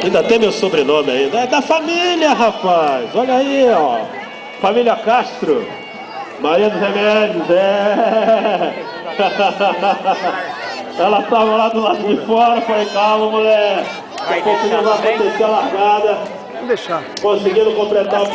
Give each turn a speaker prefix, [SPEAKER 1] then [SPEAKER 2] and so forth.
[SPEAKER 1] Ainda tem meu sobrenome ainda. É da família, rapaz. Olha aí, ó. Família Castro. Maria dos Remédios, é. Ela tava lá do lado de fora, falei, calma, mulher. Daqui a pouco vai acontecer a largada.
[SPEAKER 2] Vamos deixar.
[SPEAKER 1] Conseguindo completar o